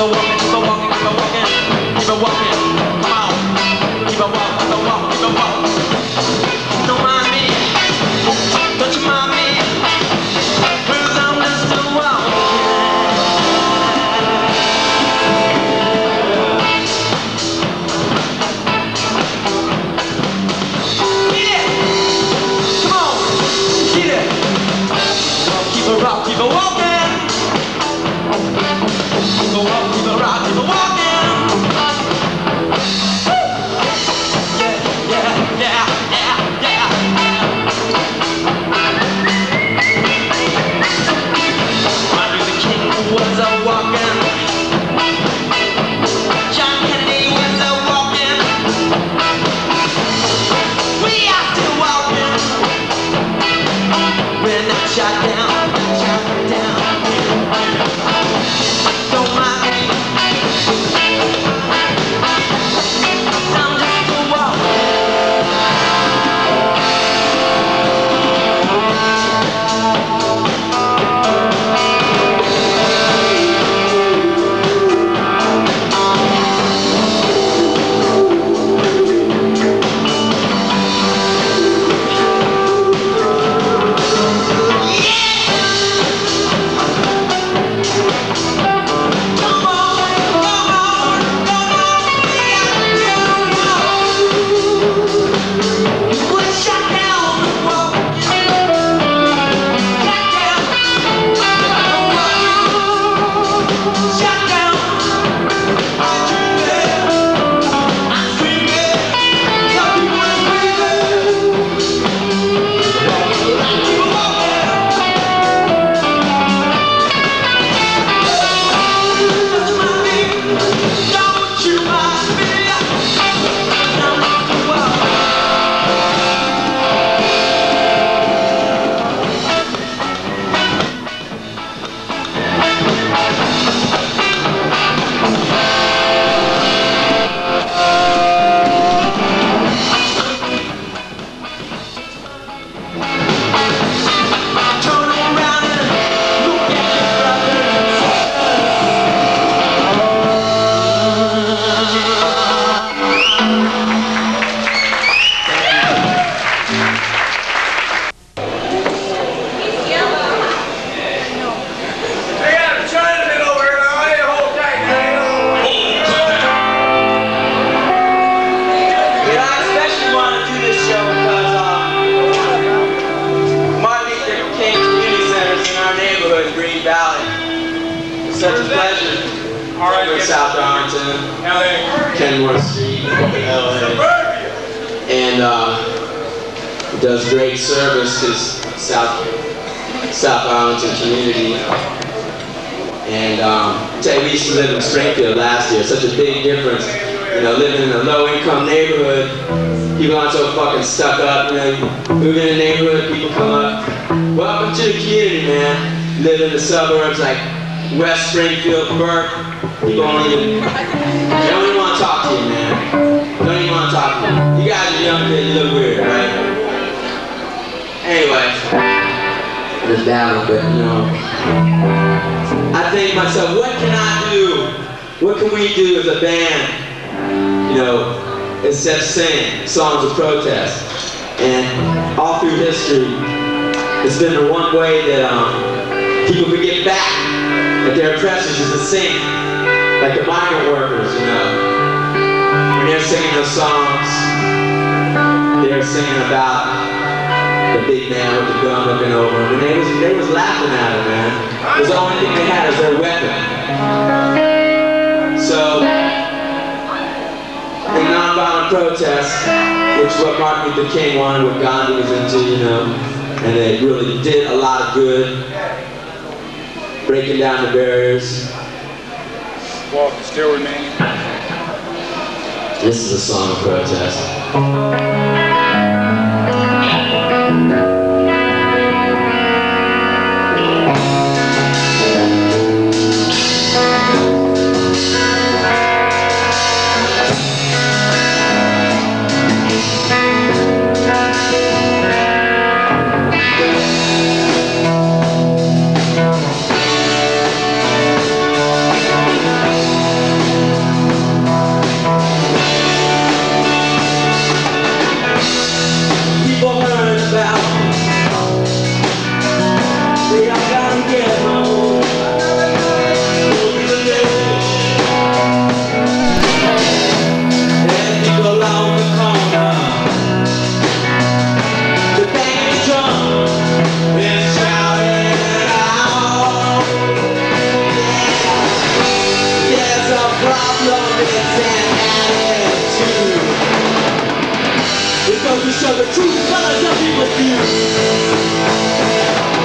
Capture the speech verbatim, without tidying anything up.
on walking, keep on walking, keep on walking, keep on walking. Come on, keep on walking, keep on walking, keep on walking. Don't mind me, don't you mind me, 'cause I'm just a walking. Keep a rock, keep a walking. Keep a walk, keep a rock, keep a walking. Yeah, yeah, yeah, yeah, yeah. Martin Luther King was a walking. John Kennedy was a walking. We are still walking. We're not shot down. Such a big difference, you know, living in a low-income neighborhood, people aren't so fucking stuck up, you know, move in a neighborhood, people come up, welcome to the community, man, live in the suburbs like West Springfield, Burke, people don't even, they don't even want to talk to you, man, don't even want to talk to you, you guys are young kids, you look weird, right? Anyway, just down, but you know, I think to myself, what can I do? What can we do as a band, you know, except sing songs of protest? And all through history, it's been the one way that um, people could get back at their oppressors is to sing, like the migrant workers, you know. When they're singing those songs, they're singing about the big man with the gun looking over them, and they was, they was laughing at him, man. It was the only thing they had as their weapon. So, in nonviolent protest, which is what Martin Luther King wanted, what Gandhi was into, you know, and it really did a lot of good, breaking down the barriers. Walk, still remaining. This is a song of protest. slowness and attitude. It goes to show the true colors of people's views.